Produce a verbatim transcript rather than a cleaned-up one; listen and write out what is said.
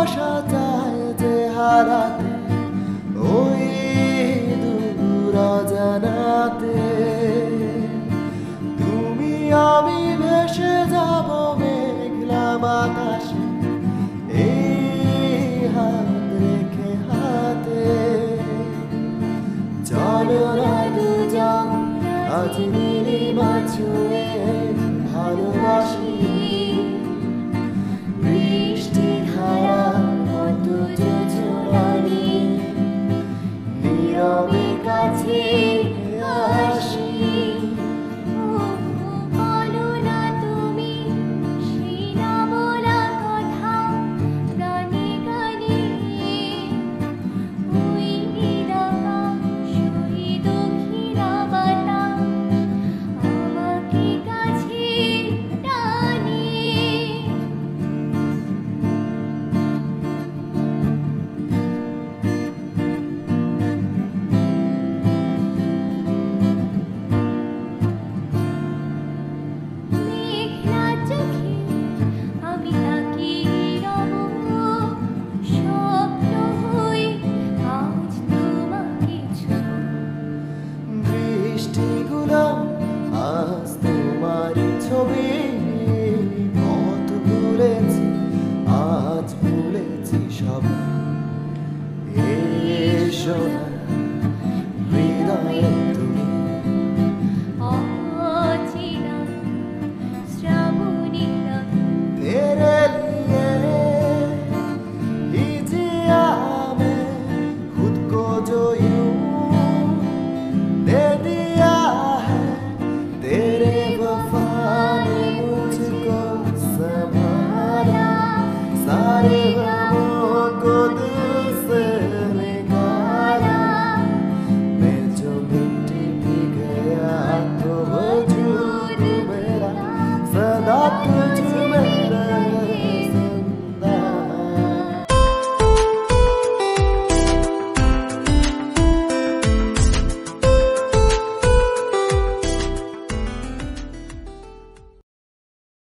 ভালোবাসাটায় যে হারাতে ওই দূর অজানাতে তুমি আমি ভেসে যাব মেঘলা আকাশে এই হাত রেখে হাতে চলো না দুজন আজ নীলিমা ছুঁয়ে ভালোবাসি বৃষ্টি ধারা মতো যোজনানি নীরবে কাছে আসি বলো না তুমি সেই না বলা কথা গানে গানে ওই নিরাকা সই দক্ষিণা বাতাস আমাকে কাছে টানে মেঘলা চোখে আমি তাকিয়ে রব স্বপ্ন হয়ে আজ তোমাকে ছোঁয় বৃষ্টিগুলো আজ তোমার ছবি পথ ভুলেছি আজ ভুলেছি সব এসো না